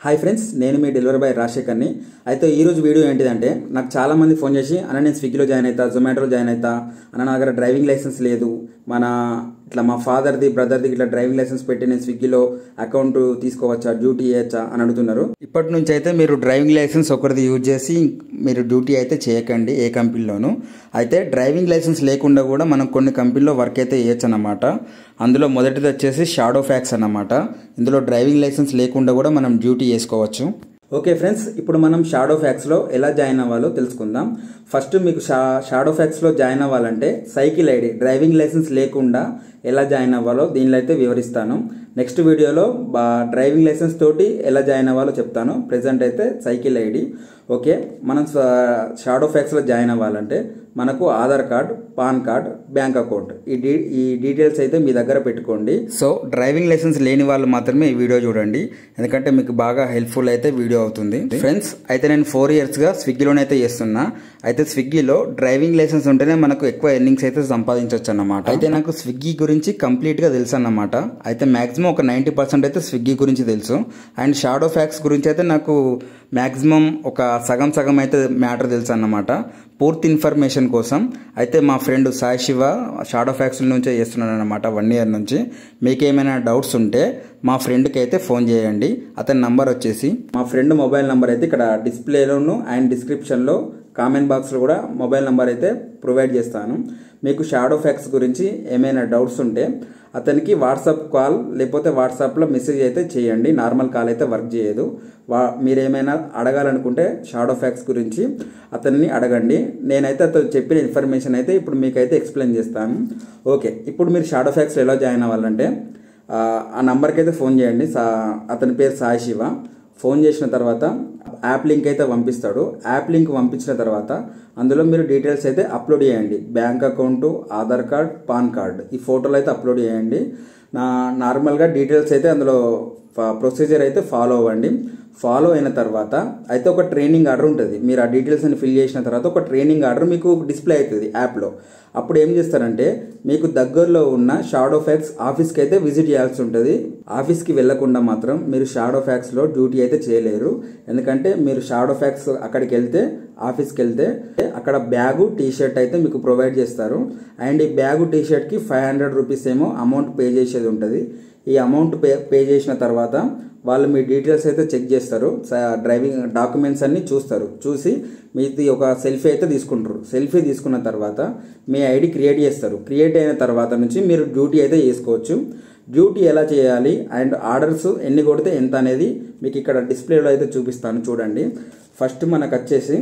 Hi friends, నేను మీ delivery boy రాజశేఖర్ని. అయితే ఈరోజు వీడియో ఏంటిదంటే, నాకు చాలామంది ఫోన్ చేసి అన్న నేను స్విగ్గీలో జాయిన్ అవుతా, జొమాటోలో జాయిన్ అవుతా అన్న, నా దగ్గర డ్రైవింగ్ లైసెన్స్ లేదు, ఇట్లా మా ఫాదర్ది బ్రదర్ది ఇట్లా డ్రైవింగ్ లైసెన్స్ పెట్టి నేను స్విగ్గీలో అకౌంట్ తీసుకోవచ్చా, డ్యూటీ చేయొచ్చా అని అడుగుతున్నారు. ఇప్పటి నుంచి అయితే మీరు డ్రైవింగ్ లైసెన్స్ ఒకరిది యూజ్ చేసి మీరు డ్యూటీ అయితే చేయకండి ఏ కంపెనీలోనూ. అయితే డ్రైవింగ్ లైసెన్స్ లేకుండా కూడా మనం కొన్ని కంపెనీలో వర్క్ అయితే చేయొచ్చు అన్నమాట. అందులో మొదటిది వచ్చేసి షాడో ఫ్యాక్స్ అన్నమాట. ఇందులో డ్రైవింగ్ లైసెన్స్ లేకుండా కూడా మనం డ్యూటీ చేసుకోవచ్చు. ఓకే ఫ్రెండ్స్, ఇప్పుడు మనం షాడో ఫ్యాక్స్లో ఎలా జాయిన్ అవ్వాలో తెలుసుకుందాం. ఫస్ట్ మీకు షాడో ఫ్యాక్స్లో జాయిన్ అవ్వాలంటే సైకిల్ ఐడి, డ్రైవింగ్ లైసెన్స్ లేకుండా ఎలా జాయిన్ అవ్వాలో దీనిలో అయితే వివరిస్తాను. నెక్స్ట్ వీడియోలో డ్రైవింగ్ లైసెన్స్ తోటి ఎలా జాయిన్ అవ్వాలో చెప్తాను. ప్రెజెంట్ అయితే సైకిల్ ఐడి. ఓకే, మనం షాడో ఫ్యాక్స్లో జాయిన్ అవ్వాలంటే మనకు Aadhaar card, PAN card, bank account ఈ డీటెయిల్స్ అయితే మీ దగ్గర పెట్టుకోండి. సో డ్రైవింగ్ లైసెన్స్ లేని వాళ్ళు మాత్రమే ఈ వీడియో చూడండి, ఎందుకంటే మీకు బాగా హెల్ప్ఫుల్ అయితే వీడియో అవుతుంది. ఫ్రెండ్స్, అయితే నేను 4 yearsగా స్విగ్గీలోనే అయితే చేస్తున్నా. అయితే స్విగ్గీలో డ్రైవింగ్ లైసెన్స్ ఉంటేనే మనకు ఎక్కువ ఎర్నింగ్స్ అయితే సంపాదించవచ్చు అన్నమాట. అయితే నాకు స్విగ్గీ గురించి కంప్లీట్గా తెలుసు అన్నమాట. అయితే మ్యాక్సిమం ఒక 90% అయితే స్విగ్గీ గురించి తెలుసు. అండ్ షాడో ఫ్యాక్స్ గురించి అయితే నాకు మ్యాక్సిమం ఒక సగం అయితే మ్యాటర్ తెలుసు అన్నమాట. పూర్తి ఇన్ఫర్మేషన్ కోసం అయితే మా friend Sai Shiva Shadowfax నుంచే చేస్తున్నాడు అనమాట 1 year నుంచి. మీకు ఏమైనా డౌట్స్ ఉంటే మా ఫ్రెండ్కి అయితే ఫోన్ చేయండి. అతని నంబర్ వచ్చేసి, మా ఫ్రెండ్ మొబైల్ నెంబర్ అయితే ఇక్కడ డిస్ప్లేలోను అండ్ డిస్క్రిప్షన్లో కామెంట్ బాక్స్లో కూడా మొబైల్ నెంబర్ అయితే ప్రొవైడ్ చేస్తాను. మీకు షాడో ఫ్యాక్స్ గురించి ఏమైనా డౌట్స్ ఉంటే అతనికి వాట్సాప్ కాల్ లేకపోతే వాట్సాప్లో మెసేజ్ అయితే చేయండి. నార్మల్ కాల్ అయితే వర్క్ చేయదు. మీరేమైనా అడగాలనుకుంటే షాడో ఫ్యాక్స్ గురించి అతన్ని అడగండి. నేనైతే అతను చెప్పిన ఇన్ఫర్మేషన్ అయితే ఇప్పుడు మీకైతే ఎక్స్ప్లెయిన్ చేస్తాను. ఓకే, ఇప్పుడు మీరు షాడో ఫ్యాక్స్లో ఎలా జాయిన్ అవ్వాలంటే ఆ నంబర్కి అయితే ఫోన్ చేయండి. అతని పేరు సాయి శివ. ఫోన్ చేసిన తర్వాత యాప్ లింక్ అయితే పంపిస్తాడు. యాప్ లింక్ పంపించిన తర్వాత అందులో మీరు డీటెయిల్స్ అయితే అప్లోడ్ చేయండి. Bank account, Aadhaar card, PAN card ఈ ఫోటోలు అయితే అప్లోడ్ చేయండి. నార్మల్గా డీటెయిల్స్ అయితే అందులో ప్రొసీజర్ అయితే ఫాలో అవ్వండి. ఫాలో అయిన తర్వాత అయితే ఒక ట్రైనింగ్ ఆర్డర్ ఉంటుంది. మీరు ఆ డీటెయిల్స్ అని ఫిల్ చేసిన తర్వాత ఒక ట్రైనింగ్ ఆర్డర్ మీకు డిస్ప్లే అవుతుంది యాప్లో. అప్పుడు ఏం చేస్తారంటే మీకు దగ్గరలో ఉన్న షాడో ఫ్యాక్స్ ఆఫీస్కి అయితే విజిట్ చేయాల్సి ఉంటుంది. ఆఫీస్కి వెళ్లకుండా మాత్రం మీరు షాడో ఫ్యాక్స్లో డ్యూటీ అయితే చేయలేరు. ఎందుకంటే మీరు షాడో ఫ్యాక్స్ అక్కడికి వెళ్తే, ఆఫీస్కి వెళ్తే అక్కడ బ్యాగు, టీషర్ట్ అయితే మీకు ప్రొవైడ్ చేస్తారు. అండ్ ఈ బ్యాగు, టీషర్ట్కి 500 రూపీస్ ఏమో అమౌంట్ పే చేసేది ఉంటుంది. ఈ అమౌంట్ పే చేసిన తర్వాత వాళ్ళు మీ డీటెయిల్స్ అయితే చెక్ చేస్తారు. డ్రైవింగ్ డాక్యుమెంట్స్ అన్నీ చూస్తారు. చూసి మీది ఒక సెల్ఫీ అయితే తీసుకుంటారు. సెల్ఫీ తీసుకున్న తర్వాత మీ ఐడి క్రియేట్ చేస్తారు. క్రియేట్ అయిన తర్వాత నుంచి మీరు డ్యూటీ అయితే చేసుకోవచ్చు. డ్యూటీ ఎలా చేయాలి అండ్ ఆర్డర్స్ ఎన్ని కొడితే ఎంత అనేది మీకు ఇక్కడ డిస్ప్లేలో అయితే చూపిస్తాను చూడండి. ఫస్ట్ మనకు వచ్చేసి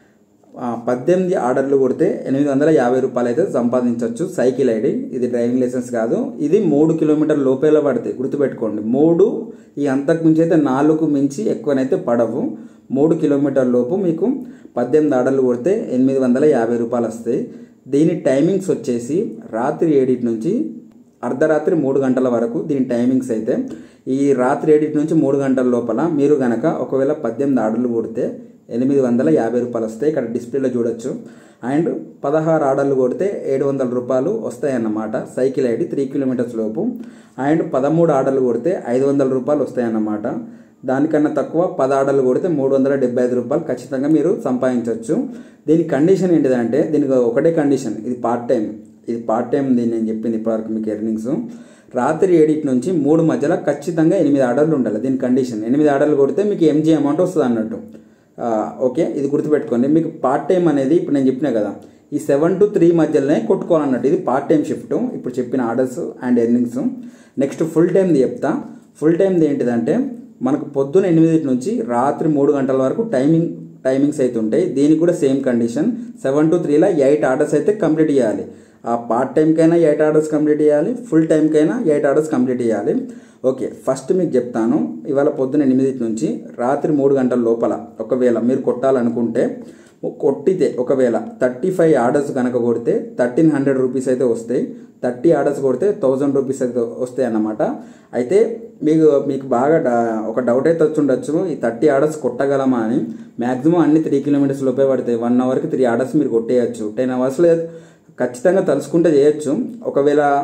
18 ఆర్డర్లు కొడితే 850 రూపాయలు అయితే సంపాదించవచ్చు. సైకిల్ ఐడి, ఇది డ్రైవింగ్ లైసెన్స్ కాదు. ఇది 3 కిలోమీటర్ లోపల పడతాయి, గుర్తుపెట్టుకోండి. 3 ఈ అంతకు మించి అయితే 4 మించి ఎక్కువనైతే పడవు. 3 కిలోమీటర్ లోపు మీకు 18 ఆర్డర్లు కొడితే 850 రూపాయలు వస్తాయి. దీని టైమింగ్స్ వచ్చేసి రాత్రి 7 నుంచి అర్ధరాత్రి 3 గంటల వరకు దీని టైమింగ్స్ అయితే. ఈ రాత్రి 7 నుంచి 3 గంటల లోపల మీరు గనక ఒకవేళ 18 ఆర్డర్లు కొడితే 850 రూపాయలు వస్తాయి. ఇక్కడ డిస్ప్లేలో చూడొచ్చు. అండ్ 16 ఆర్డర్లు కొడితే 700 రూపాయలు వస్తాయన్నమాట. సైకిల్ ఐడి 3 కిలోమీటర్స్ లోపు. అండ్ 13 ఆర్డర్లు కొడితే 500 రూపాయలు వస్తాయన్నమాట. దానికన్నా తక్కువ 10 ఆర్డర్లు కొడితే 375 రూపాయలు ఖచ్చితంగా మీరు సంపాదించవచ్చు. దీని కండిషన్ ఏంటిదంటే, దీనికి ఒకటే కండిషన్, ఇది పార్ట్ టైం. దీన్ని నేను చెప్పింది ఇప్పటివరకు మీకు ఎర్నింగ్స్. రాత్రి 7 నుంచి 3 మధ్యలో ఖచ్చితంగా 8 ఆర్డర్లు ఉండాలి. దీని కండిషన్ 8 ఆర్డర్లు కొడితే మీకు ఎంజీ అమౌంట్ వస్తుంది అన్నట్టు. ఓకే, ఇది గుర్తుపెట్టుకోండి. మీకు పార్ట్ టైం అనేది ఇప్పుడు నేను చెప్పినా కదా, ఈ 7 to 3 మధ్యలోనే కొట్టుకోవాలన్నట్టు. ఇది పార్ట్ టైం షిఫ్ట్, ఇప్పుడు చెప్పిన orders and earnings. Next full టైంది చెప్తా. ఫుల్ టైంది ఏంటిదంటే మనకు పొద్దున 8 నుంచి రాత్రి 3 గంటల వరకు టైమింగ్స్ అయితే ఉంటాయి. దీనికి కూడా సేమ్ కండిషన్. 7 to 3లో 8 ఆర్డర్స్ అయితే కంప్లీట్ చేయాలి. ఆ పార్ట్ టైంకైనా 8 ఆర్డర్స్ కంప్లీట్ చేయాలి, ఫుల్ టైంకైనా 8 ఆర్డర్స్ కంప్లీట్ చేయాలి. ఓకే, ఫస్ట్ మీకు చెప్తాను. ఇవాళ పొద్దున 8 నుంచి రాత్రి 3 గంటల లోపల ఒకవేళ మీరు కొట్టాలనుకుంటే, కొట్టితే ఒకవేళ 35 ఆర్డర్స్ కనుక కొడితే 1300 రూపీస్ అయితే వస్తాయి. 30 ఆర్డర్స్ కొడితే 1000 రూపీస్ అయితే వస్తాయి అన్నమాట. అయితే మీకు బాగా ఒక డౌట్ అయితే వచ్చి ఈ 30 ఆర్డర్స్ కొట్టగలమా అని. మ్యాక్సిమం అన్ని 3 కిలోమీటర్స్ లోపే పడతాయి. 1 అవర్కి 3 ఆర్డర్స్ మీరు కొట్టేయచ్చు. 10 అవర్స్లో ఖచ్చితంగా తలుసుకుంటే చేయొచ్చు. ఒకవేళ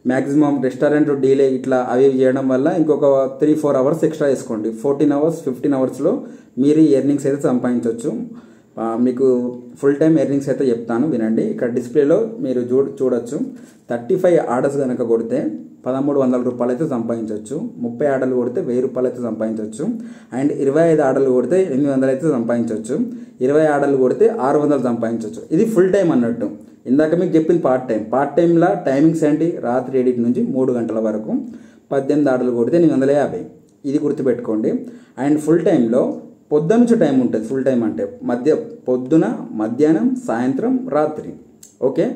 మ్యాక్సిమం రెస్టారెంట్ డీలే ఇట్లా అవి చేయడం వల్ల ఇంకొక 3-4 అవర్స్ ఎక్స్ట్రా వేసుకోండి. 14 అవర్స్ 15 అవర్స్లో మీరు ఎర్నింగ్స్ అయితే సంపాదించవచ్చు. మీకు ఫుల్ టైం ఎర్నింగ్స్ అయితే చెప్తాను వినండి. ఇక్కడ డిస్ప్లేలో మీరు చూడొచ్చు. 35 ఆర్డర్స్ కనుక కొడితే 1,300 రూపాయలు అయితే సంపాదించవచ్చు. 30 ఆర్డర్లు కొడితే 1000 రూపాయలు అయితే సంపాదించవచ్చు. అండ్ 25 ఆర్డర్లు కొడితే 800 అయితే సంపాదించవచ్చు. 20 ఆర్డర్లు కొడితే 600 సంపాదించవచ్చు. ఇది ఫుల్ టైం అన్నట్టు. ఇందాక మీకు చెప్పింది పార్ట్ టైంలో టైమింగ్స్ ఏంటి, రాత్రి 7 నుంచి 3 గంటల వరకు. 18 ఆర్డర్లు కొడితే 850. ఇది గుర్తుపెట్టుకోండి. అండ్ ఫుల్ టైంలో పొద్దున నుంచి టైం ఉంటుంది. ఫుల్ టైం అంటే పొద్దున, మధ్యాహ్నం, సాయంత్రం, రాత్రి. ఓకే,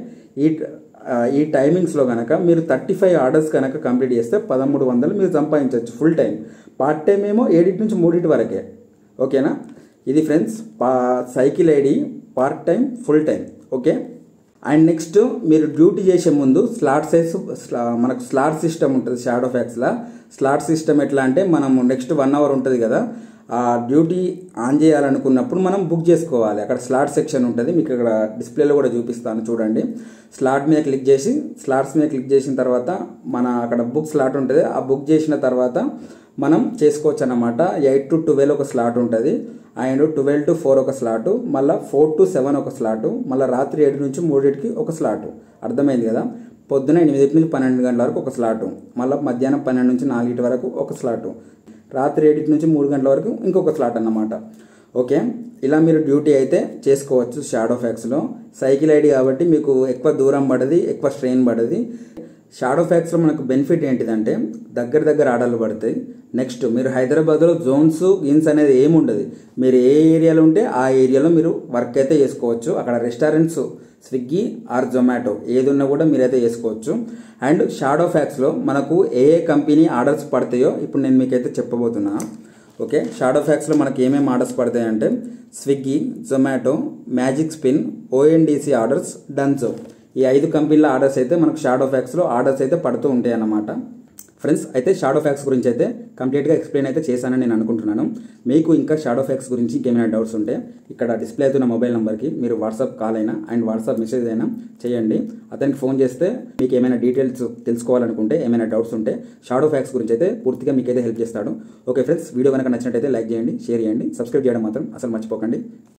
ఈ టైమింగ్స్లో కనుక మీరు 35 ఆర్డర్స్ కనుక కంప్లీట్ చేస్తే 1,300 మీరు సంపాదించవచ్చు ఫుల్ టైం. పార్ట్ టైం ఏమో 7 నుంచి 3 వరకే. ఓకేనా, ఇది friends cycle ID part time full time. Okay, and next మీరు డ్యూటీ చేసే ముందు మనకు స్లాట్ సిస్టమ్ ఉంటుంది. షాడో ఫ్యాక్స్లో స్లాట్ సిస్టమ్ ఎట్లా అంటే మనం నెక్స్ట్ 1 అవర్ ఉంటుంది కదా, ఆ డ్యూటీ ఆన్ చేయాలనుకున్నప్పుడు మనం బుక్ చేసుకోవాలి. అక్కడ స్లాట్ సెక్షన్ ఉంటుంది, మీకు ఇక్కడ డిస్ప్లేలో కూడా చూపిస్తాను చూడండి. స్లాట్ మీద క్లిక్ చేసి స్లాట్స్ మీద క్లిక్ చేసిన తర్వాత మన అక్కడ బుక్ స్లాట్ ఉంటుంది. ఆ బుక్ చేసిన తర్వాత మనం చేసుకోవచ్చు అన్నమాట. 8 to 12 ఒక స్లాట్ ఉంటుంది, అండ్ 12 to 4 ఒక స్లాటు, మళ్ళీ 4 to 7 ఒక స్లాటు, మళ్ళీ రాత్రి 7 నుంచి 3కి ఒక స్లాటు. అర్థమైంది కదా. పొద్దున 8 నుంచి 12 గంటల వరకు ఒక స్లాటు, మళ్ళీ మధ్యాహ్నం 12 నుంచి 4 వరకు ఒక స్లాటు, రాత్రి 7 నుంచి 3 గంటల వరకు ఇంకొక స్లాట్ అన్నమాట. ఓకే, ఇలా మీరు డ్యూటీ అయితే చేసుకోవచ్చు షాడో ఫ్యాక్స్లో. సైకిల్ ఐడి కాబట్టి మీకు ఎక్కువ దూరం పడది, ఎక్కువ స్ట్రెయిన్ పడది. షాడో ఫ్యాక్స్లో మనకు బెనిఫిట్ ఏంటిదంటే దగ్గర ఆర్డర్లు పడతాయి. నెక్స్ట్ మీరు హైదరాబాద్లో గిన్స్ అనేది ఏమి ఉండదు. మీరు ఏ ఏరియాలో ఉంటే ఆ ఏరియాలో మీరు వర్క్ అయితే చేసుకోవచ్చు. అక్కడ రెస్టారెంట్స్ స్విగ్గీ ఆర్ జొమాటో ఏది ఉన్నా కూడా మీరైతే చేసుకోవచ్చు. అండ్ షాడో ఫ్యాక్స్లో మనకు ఏ కంపెనీ ఆర్డర్స్ పడతాయో ఇప్పుడు నేను మీకైతే చెప్పబోతున్నా. ఓకే, షాడో ఫ్యాక్స్లో మనకి ఏమేమి ఆర్డర్స్ పడతాయి అంటే Swiggy, Zomato, Magicpin, ONDC orders, Dunzo. ఈ 5 కంపెనీల ఆర్డర్స్ అయితే మనకు షాడో ఫ్యాక్స్లో ఆర్డర్స్ అయితే పడుతూ ఉంటాయి అన్నమాట. ఫ్రెండ్స్, అయితే షాడో ఫ్యాక్స్ గురించి అయితే కంప్లీట్గా ఎక్స్ప్లెయిన్ అయితే చేశానని నేను అనుకుంటున్నాను. మీకు ఇంకా షాడో ఫ్యాక్స్ గురించి ఇంకేమైనా డౌట్స్ ఉంటే ఇక్కడ డిస్ప్లే అవుతున్న మొబైల్ నెంబర్కి మీరు వాట్సాప్ కాల్ అయినా అండ్ వాట్సాప్ మెసేజ్ అయినా చేయండి. అతనికి ఫోన్ చేస్తే మీకు ఏమైనా డీటెయిల్స్ తెలుసుకోవాలనుకుంటే, ఏమైనా డౌట్స్ ఉంటే షాడో ఫ్యాక్స్ గురించి అయితే పూర్తిగా మీకైతే హెల్ప్ చేస్తాడు. ఓకే ఫ్రెండ్స్, వీడియో కనుక నచ్చినట్టయితే లైక్ చేయండి, షేర్ చేయండి, సబ్స్క్రైబ్ చేయడం మాత్రం అసలు మర్చిపోకండి.